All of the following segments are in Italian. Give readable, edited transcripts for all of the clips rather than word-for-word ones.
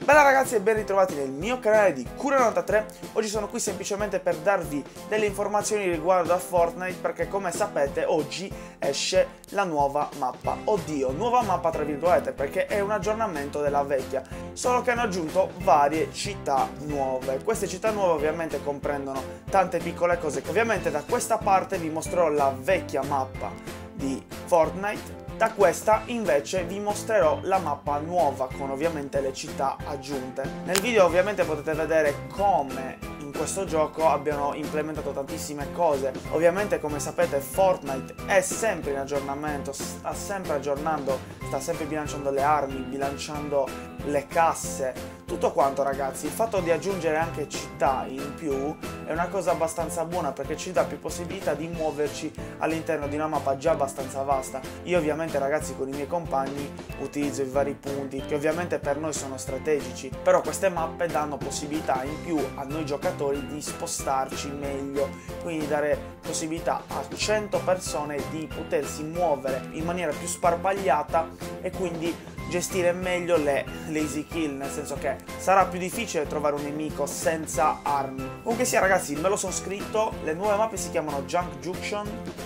Bella ragazzi e ben ritrovati nel mio canale di Cura93. Oggi sono qui semplicemente per darvi delle informazioni riguardo a Fortnite, perché come sapete oggi esce la nuova mappa. Oddio, nuova mappa tra virgolette, perché è un aggiornamento della vecchia, solo che hanno aggiunto varie città nuove. Queste città nuove ovviamente comprendono tante piccole cose che ovviamente da questa parte vi mostrerò la vecchia mappa di Fortnite. Da questa invece vi mostrerò la mappa nuova con ovviamente le città aggiunte. Nel video ovviamente potete vedere come in questo gioco abbiano implementato tantissime cose. Ovviamente come sapete Fortnite è sempre in aggiornamento, sta sempre aggiornando, sta sempre bilanciando le armi, bilanciando le casse, tutto quanto ragazzi. Il fatto di aggiungere anche città in più è una cosa abbastanza buona, perché ci dà più possibilità di muoverci all'interno di una mappa già abbastanza vasta. Io ovviamente ragazzi con i miei compagni utilizzo i vari punti che ovviamente per noi sono strategici, però queste mappe danno possibilità in più a noi giocatori di spostarci meglio, quindi dare possibilità a 100 persone di potersi muovere in maniera più sparpagliata e quindi gestire meglio le lazy kill, nel senso che sarà più difficile trovare un nemico senza armi. Comunque sia ragazzi, me lo sono scritto, le nuove mappe si chiamano Junk Junction,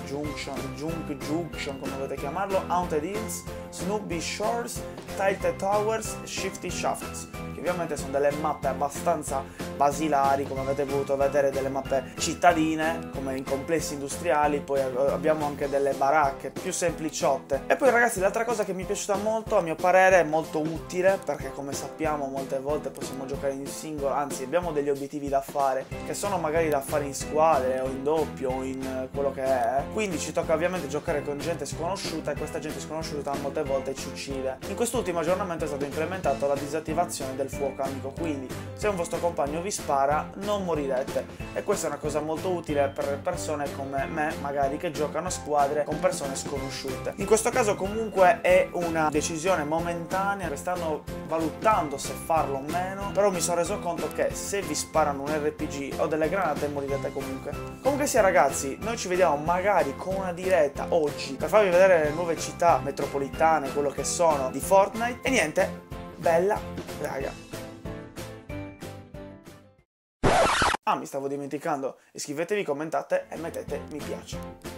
come volete chiamarlo, Haunted Hills, Snoopy Shores, Tilted Towers, Shifty Shafts, che ovviamente sono delle mappe abbastanza basilari, come avete voluto vedere, delle mappe cittadine come in complessi industriali. Poi abbiamo anche delle baracche più sempliciotte. E poi ragazzi, l'altra cosa che mi è piaciuta molto, a mio parere è molto utile, perché come sappiamo molte volte possiamo giocare in singolo, anzi abbiamo degli obiettivi da fare che sono magari da fare in squadre o in doppio o in quello che è, quindi ci tocca ovviamente giocare con gente sconosciuta e questa gente sconosciuta molte volte ci uccide. In quest'ultimo aggiornamento è stato implementato la disattivazione del fuoco amico, quindi se un vostro compagno vi spara non morirete, e questa è una cosa molto utile per persone come me magari che giocano a squadre con persone sconosciute. In questo caso comunque è una decisione momentanea che stanno valutando se farlo o meno, però mi sono reso conto che se vi sparano un RPG o delle granate morirete comunque. Comunque sia ragazzi, noi ci vediamo magari con una diretta oggi per farvi vedere le nuove città metropolitane, quello che sono di Fortnite, e niente, bella raga. Ah, mi stavo dimenticando, iscrivetevi, commentate e mettete mi piace.